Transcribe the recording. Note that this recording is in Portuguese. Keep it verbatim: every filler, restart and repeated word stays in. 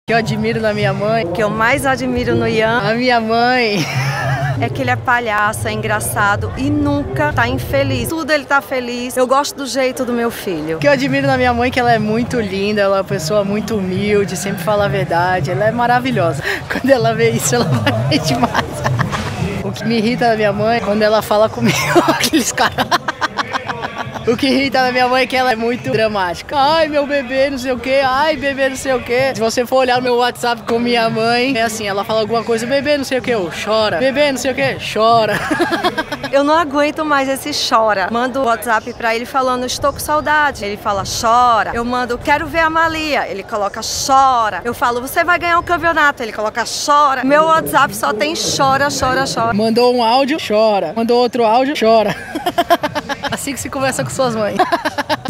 que eu admiro na minha mãe, O que eu mais admiro no Ian a minha mãe, é que ele é palhaço, é engraçado e nunca tá infeliz. Tudo ele tá feliz. Eu gosto do jeito do meu filho. o que eu admiro na minha mãe é que ela é muito linda, ela é uma pessoa muito humilde, sempre fala a verdade, ela é maravilhosa. Quando ela vê isso, ela vai ver demais. O que me irrita na minha mãe é quando ela fala comigo, aqueles caras. O que irrita na minha mãe é que ela é muito dramática. Ai, meu bebê, não sei o que. Ai, bebê, não sei o que. Se você for olhar o meu WhatsApp com minha mãe, é assim, ela fala alguma coisa, bebê, não sei o que, eu chora. Bebê, não sei o que, chora. Eu não aguento mais esse chora. Mando o WhatsApp pra ele falando, estou com saudade. Ele fala, chora. Eu mando, quero ver a Malia. Ele coloca, chora. Eu falo, você vai ganhar um campeonato. Ele coloca, chora. Meu WhatsApp só tem chora, chora, chora. Mandou um áudio, chora. Mandou outro áudio, chora. Assim que se conversa com suas mães.